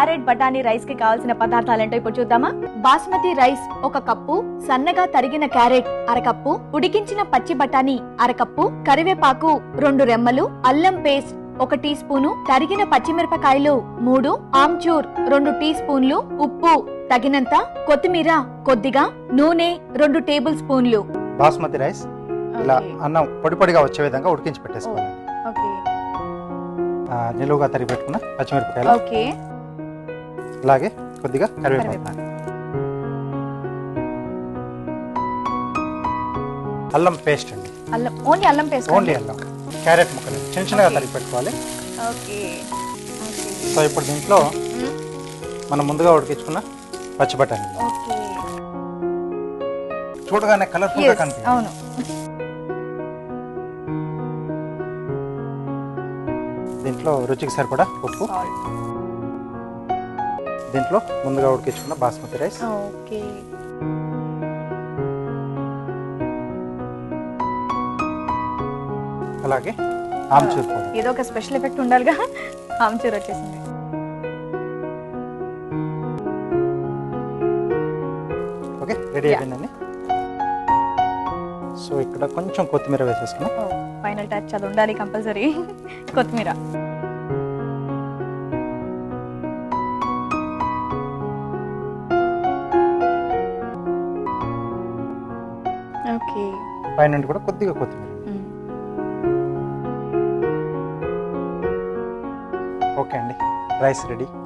Carrot బఠానీ rice కి కావాల్సిన పదార్థాలు ఏంటో ఇప్పుడు చూద్దామా. బాస్మతి రైస్ 1 కప్పు, సన్నగా తరిగిన క్యారెట్ 1/2 కప్పు, ఉడికించిన పచ్చి బఠానీ 1/2 కప్పు, కరివేపాకు 2 రెమ్మలు, అల్లం పేస్ట్ 1 టీ స్పూను, తరిగిన పచ్చిమిరపకాయలు 3, ఆమ్చూర్ 2 టీ స్పూన్లు, ఉప్పు తగినంత, కొత్తిమీర కొద్దిగా, నూనె 2 టేబుల్ స్పూన్లు. బాస్మతి రైస్ ఇలా అన్నం పొడి పొడిగా వచ్చే విధంగా ఉడికించి పెట్టేసుకోవాలి. నిలువుగా తరిగి పెట్టుకున్న పచ్చిమిరపకాయలు, అలాగే కొద్దిగా కరివేపాకు, అల్లం పేస్ట్ అండి. ఓన్లీ అల్లం పేస్ట్, ఓన్లీ అల్లం, క్యారెట్ ముక్కలు చిన్న చిన్నగా తరిగి పెట్టుకోవాలి. సో ఇప్పుడు దీంట్లో మనం ముందుగా ఉడికించుకున్న పచ్చి బఠానీ చూడగానే కలర్ఫుల్ గా కనిపిస్తుంది. దీంట్లో రుచికి సరిపడా ఉప్పు, దీంట్లో ముందుగా ఉడికించుకున్న బాస్మతి రైస్, అలాగే ఆమ్చూర్ పొడి. ఏదో ఒక స్పెషల్ ఎఫెక్ట్ ఉండాలిగా, ఆమ్చూర్ వచ్చేసింది. ఓకే, రెడీ అయిపోయిందండి. సో ఇక్కడ కొంచెం కొత్తిమీర వేసేసుకున్నాం. ఫైనల్ టచ్ అది ఉండాలి కంపల్సరీ, కొత్తిమీర. ఓకే, పైన కూడా కొద్దిగా కొత్తిమీర. ఓకే అండి, రైస్ రెడీ.